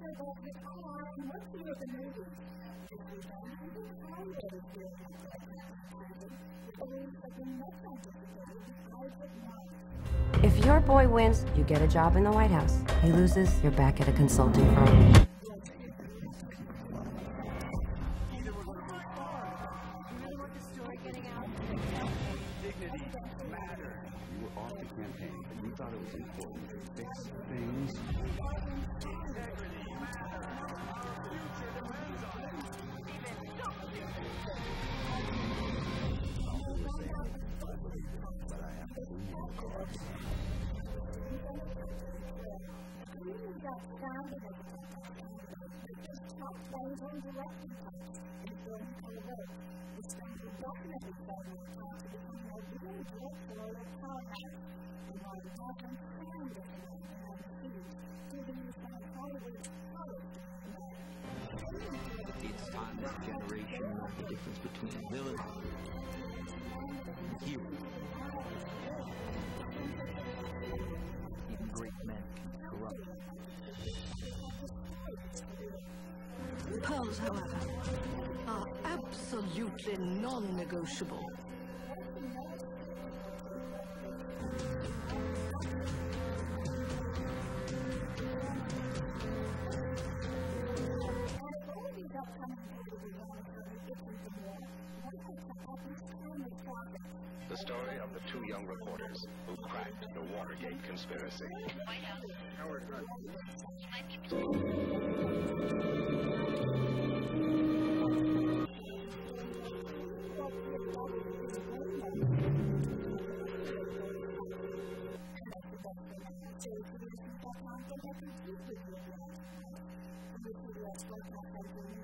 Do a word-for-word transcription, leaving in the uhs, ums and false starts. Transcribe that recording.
If your boy wins, you get a job in the White House. He loses, you're back at a consulting firm. It's time this generation learned the difference between a villain and a hero. Even great men can be corrupt. Pearls, however, are absolutely non-negotiable. The story of the two young reporters who cracked the Watergate conspiracy. White House. Howard, right. You might be... Thank you.